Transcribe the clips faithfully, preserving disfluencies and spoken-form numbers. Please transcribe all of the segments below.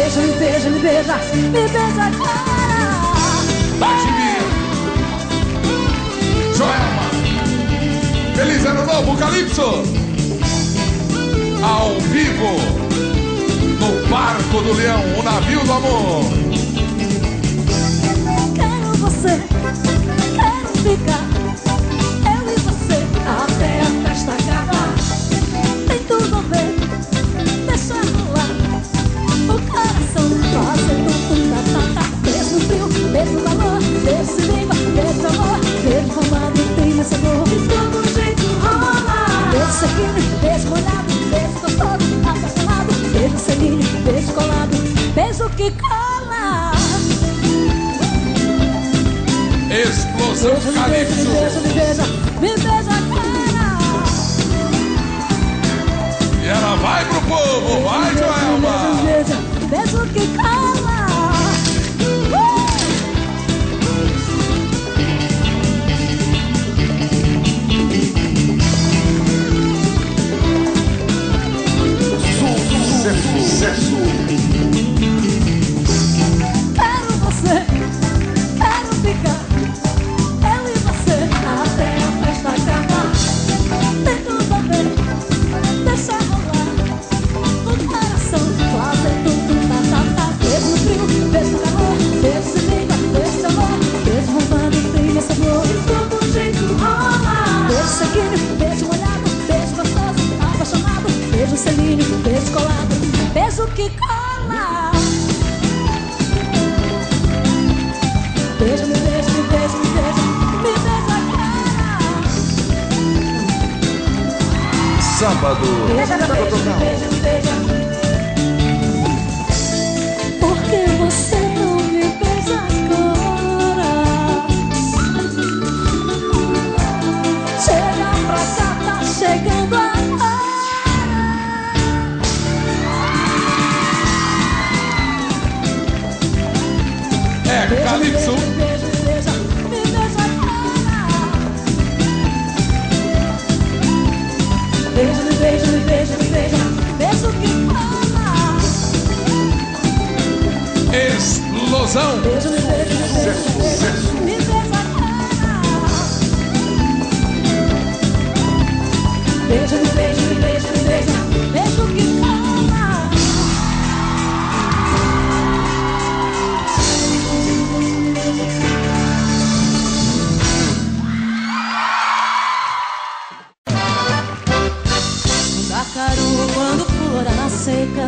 beija, me beija, me beija, me beija agora. Bate-me, Joelma. Feliz Ano Novo, Calypso. Ao vivo, no Barco do Leão, o navio do amor. Quero você, quero ficar, eu e você, até a festa acabar. Tem tudo a ver, deixa rolar o coração fazendo tudo, tá, tá. Beijo no frio, beijo no calor, beijo se língua, beijo amor, beijo romano, tem nesse amor. De todo jeito rola. Beijo sequinho, beijo molhado, beijo gostoso, apaixonado, beijo selinho, beijo colado, beijo que cola. Explosão Beijo, me Calypso. beija, me beija, me beija, me beija agora. E ela vai pro povo, vai, Joelma. Beijo, beijo, beijo que cola. Sucesso. Quero você, quero ficar, eu e você, até a festa acabar. Tem tudo a ver, deixa rolar o coração fazendo tudo, tá, tá, tá. Beijo no frio, beijo no calor, beijo de língua, beijo de amor, beijo roubando, tem esse amor. De todo jeito rola. Beijo sequinho, beijo molhado, beijo gostoso, apaixonado, beijo selinho, beijo colado, beijo que cola. Beijo, me beijo, me beijo, me beijo, me beija agora. Sábado. Beija, me beija, me beija, me beija. Por que você não me beija agora? Chega pra cá, tá chegando agora. É Calypso. Me beija, me beija, me beija agora. Beijo, me beija, me beija, me beija, beijo que cola. Explosão. Beijo, me beija, me beija, me beija, me beija agora. Beijo, me beija, me beija, me beija, beijo que cola. Mandacaru, quando flora na seca,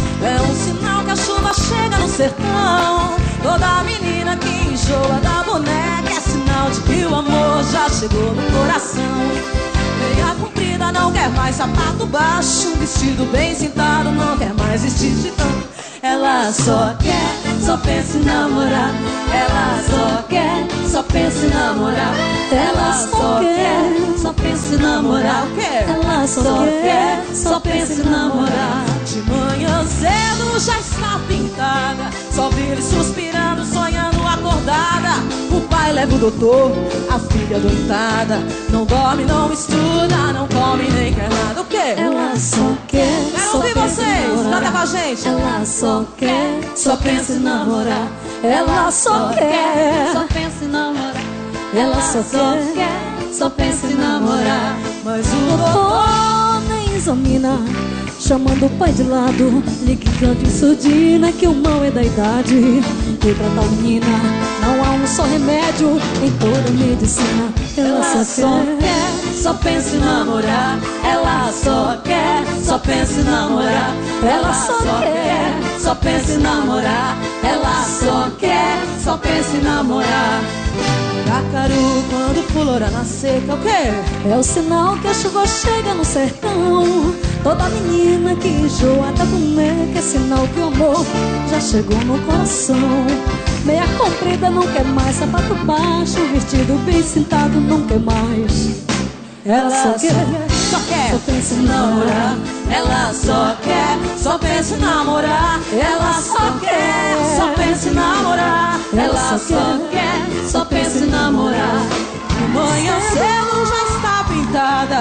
é um sinal que a chuva chega no sertão. Toda menina que enjoa da boneca é sinal de que o amor já chegou no coração. Meia comprida não quer mais sapato baixo, vestido bem cintado não quer mais vestir de tanto. Ela só quer, só pensa em namorar. Ela só quer, só pensa em namorar. Ela só quer, só pensa em namorar. O quê? Ela só quer, só pensa em namorar. De manhã cedo já está pintada, só vive suspirando, sonhando acordada. O pai leva o doutor, a filha doentada. Não dorme, não estuda, não come nem quer nada. O quê? Ela só quer, quero ouvir vocês, canta com a gente. Ela só quer, só pensa em namorar. Ela só quer, só pensa em namorar. Ela só quer, só pensa em namorar. Mas o doutor nem examina, chamando o pai de lado, liga e canta em surdina que o mal é da idade. E pra tal menina não há um só remédio em toda a medicina. Ela só quer, só pensa em namorar. Ela só quer, só pensa em namorar. Ela só quer, só pensa em namorar. Ela só quer, só pensa em namorar. Mandacaru, quando flora na seca, o quê? É o sinal que a chuva chega no sertão. Toda menina que enjoa da boneca é sinal que o amor já chegou no coração. Meia comprida não quer mais, sapato baixo, vestido bem cintado não quer mais. Ela só quer, só quer, só pensa em namorar. Ela só quer, só pensa em namorar. Ela só quer, só pensa em namorar. Ela só quer, só pensa em namorar. De manhã cedo já está pintada,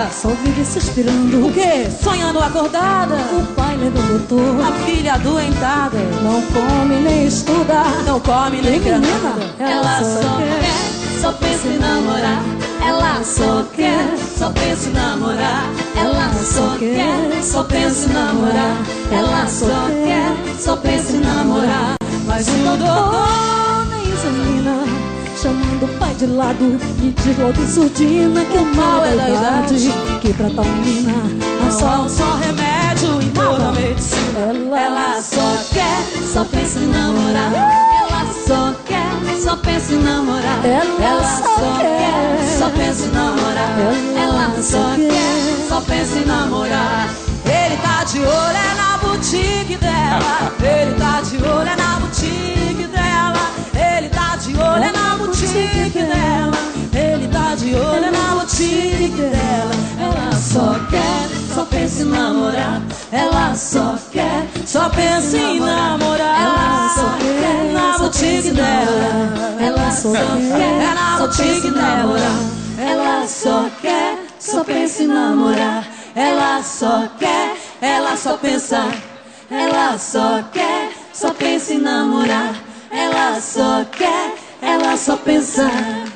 só vive suspirando. O quê? Sonhando acordada. O pai levou o doutor, A filha adoentada. não come nem estuda, Não come nem quer nada. ela só quer, só pensa em namorar. Ela só quer, só pensa em namorar. Ela só quer, só pensa em namorar. Ela só quer, só pensa em namorar. Mas o doutor nem examina, chamando o pai de lado e diz logo em surdina que o mal é da idade, que pra tal menina não Só, só só remédio e toda medicina. ela, ela só quer, só pensa em namorar. Ela só quer, só pensa em namorar. Ela, ela só quer, só pensa em namorar. Ela só quer, só pensa em namorar. Ele tá de olho é na boutique dela. Ele tá de olho é na boutique dela. Ele tá de olho é na boutique dela. Ele tá de olho é na boutique dela. Ela só quer, só pensa em namorar. Ela só quer, Só pensa em namorar. ela só quer, na só boutique pensa em dela. namorar. Ela só quer, É na só pensa boutique em dela. namorar. Ela só quer, só pensa em namorar. Ela só quer, ela só pensa. Ela só quer, só pensa em namorar. Ela só quer, ela só pensa.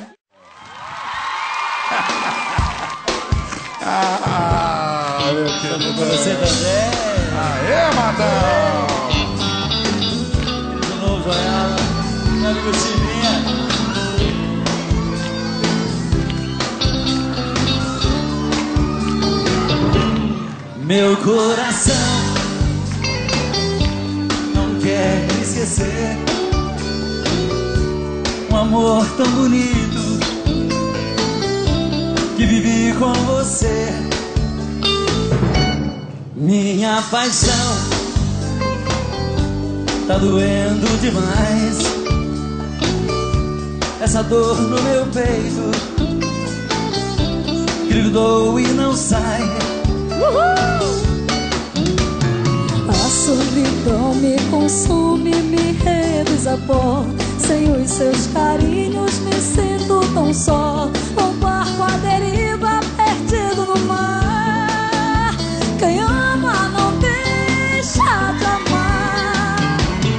Ah, meu querido. Pra você também. Aê, Madão. De novo, Joela. Meu amigo Timinha. Meu coração não quer esquecer um amor tão bonito que vivi com você. Minha paixão tá doendo demais. Essa dor no meu peito grudou e não sai. A solidão me consome, me reduz a pó. Sem os seus carinhos me sinto tão só. Um barco à deriva, perdido no mar. Quem ama não deixa de amar.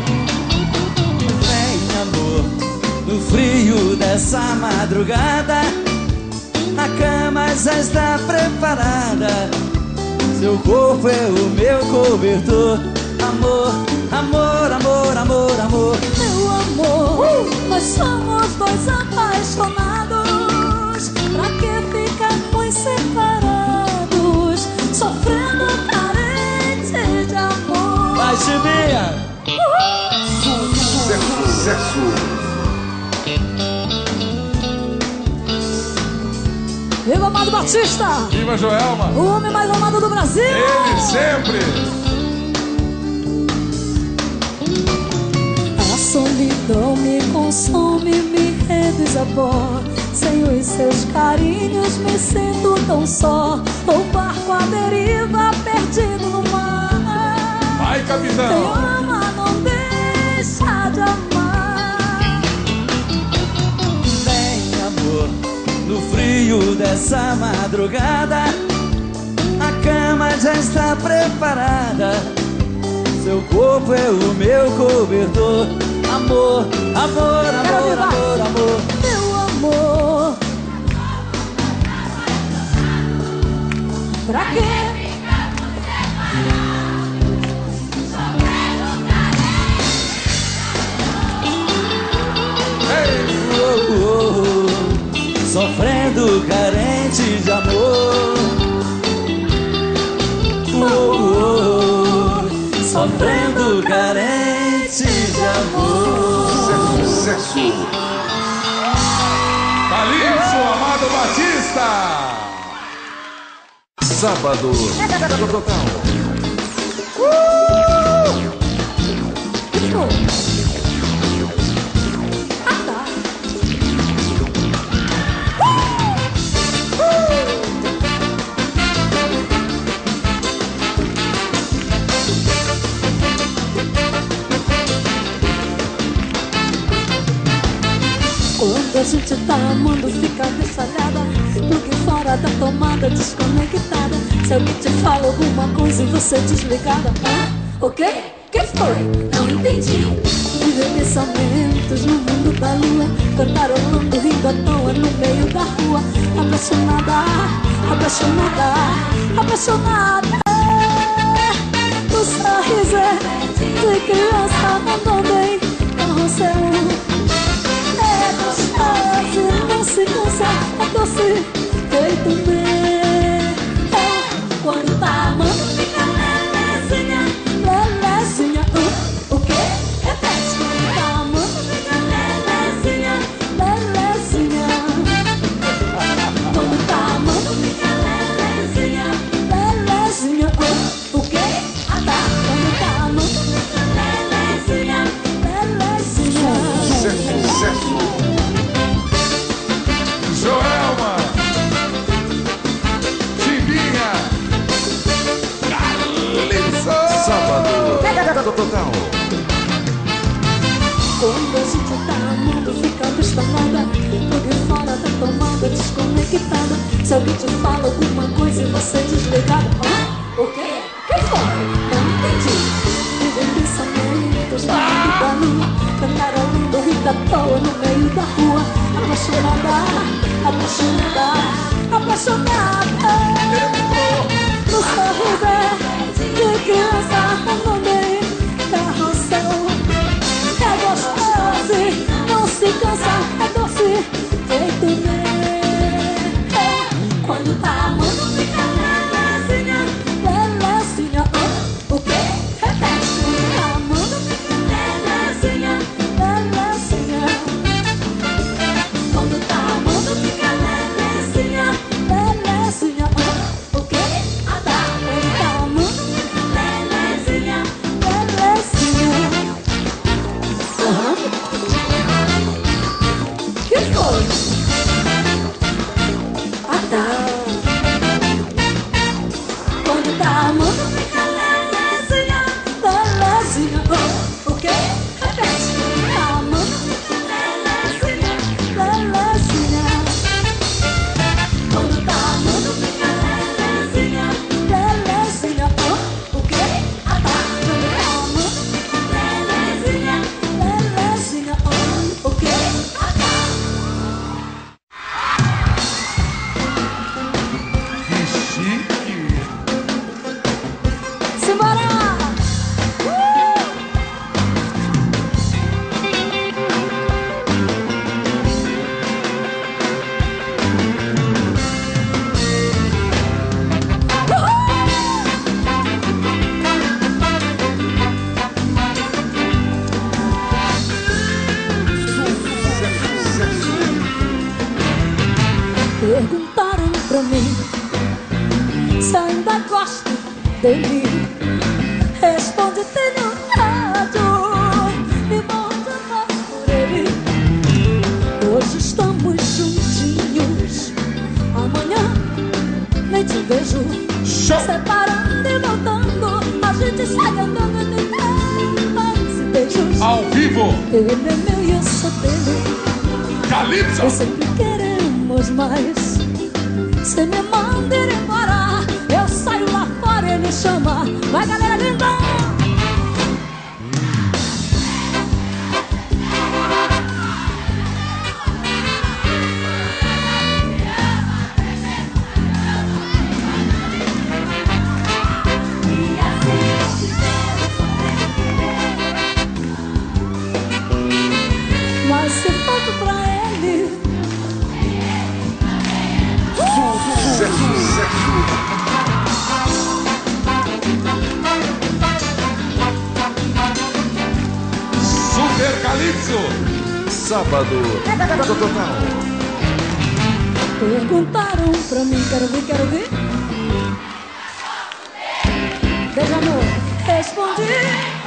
Vem, amor, no frio dessa madrugada, a cama já está preparada. Seu corpo é o meu cobertor. Amor, amor, amor, amor, amor. Meu amor, nós somos dois apaixonados. Pra que ficarmos separados, sofrendo carente de amor? Vai, Chiminha! Sucesso. Viva Amado Batista, Viva Joelma. o homem mais amado do Brasil. Ele sempre. A solidão me consome, me reduz a pó. Sem os seus carinhos me sinto tão só. O barco à deriva, perdido no mar. Vai, Quem capitão. ama não deixa de amar. Vem, amor, no frio dessa madrugada, a cama já está preparada. Seu corpo é o meu cobertor. Amor, amor, amor, amor, amor. Meu amor, pra quê? Oh, oh, oh, sofrendo carente de amor. Oh, oh, oh, sofrendo carente de amor. Sucesso. Calypso, Amado Batista. Sábado. Total. Quando a gente tá amando, fica deixalhada. Plug fora da tomada, desconectada. Se alguém te fala alguma coisa e você desligada. Ah, o quê? Que foi? Não entendi. Viver pensamentos no mundo da lua, cantarolando, rindo à toa no meio da rua. Apaixonada, apaixonada, apaixonada. O sorriso é de criança, andou bem, carrossel. É gostoso, não se cansa, é doce, feito mel. Quando tá amando, fica lelezinha, lelezinha. uh, O quê? Repete. Quando tá amando, fica lelezinha, lelezinha. Quando tá amando, fica lelezinha, lelezinha. uh, O quê? Ah tá. Quando tá amando, fica lelezinha, lelezinha. Sucesso, sucesso. Joelma, Timbinha, Calypso. Sábado total. Quando a gente tá amando, fica bestamada, porque fora da tomada, desconectada. Se alguém te fala alguma coisa e você desligada. Ah, o quê? Que foi? Não entendi. Viver pensamentos no mundo da lua, cantarolando, rindo à toa no meio da rua. Apaixonada, apaixonada, apaixonada. No sorriso de criança, andou bem, carrossel. É gostoso, não se cansa, é doce, feito mel. Quando tá amando, fica lelezinha, lelezinha. uh, O quê? Repete. Quando tá amando, fica lelezinha, lelezinha. Quando tá amando, fica lelezinha, lelezinha. uh, O quê? Ah tá. Quando tá amando, fica lelezinha, lelezinha. Que foi? Ah tá. Quando tá amando, fica lelezinha, lelezinha. uh, O quê? Repete. Quando tá amando, fica lelezinha, lelezinha. Quando tá amando, fica lelezinha, lelezinha. uh, O quê? Ah tá. Quando tá amando, fica lelezinha, lelezinha. uh, O quê? Ah tá. Que chique. Simbora! Perguntaram pra mim se ainda gosto dele. Responde, tenho rádio e morro de amor por ele. Hoje estamos juntinhos, amanhã nem te vejo. Show. Separando e voltando, a gente sai andando e tem mais beijos. Ao vivo, Ele é meu e eu sou dele. Eu Calypso. sempre queremos mais. Se me manda ir embora, eu saio lá fora e ele chama. Vai, galera linda! Mas se foto pra ele, Sucesso, sucesso. Super Calypso. Sábado total. perguntaram pra mim. Quero ver, quero ver. Beijo, amor. Respondi.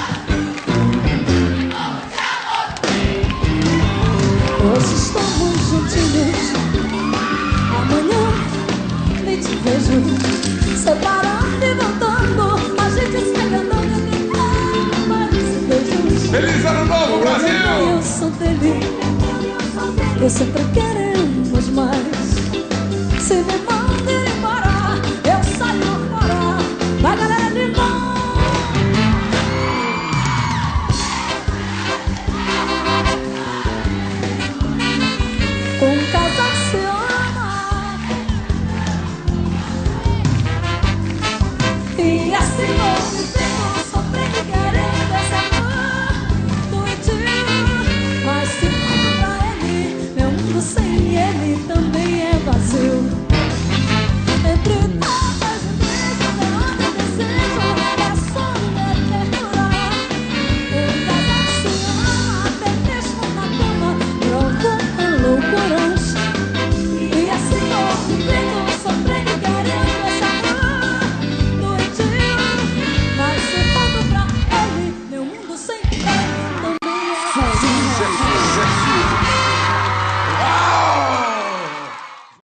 Hoje estamos juntinhos, amanhã nem te vejo. Separando e voltando, a gente sai andando e tem mais beijos. Feliz Ano Novo, Brasil! Eu sou dele, eu sempre queremos mais.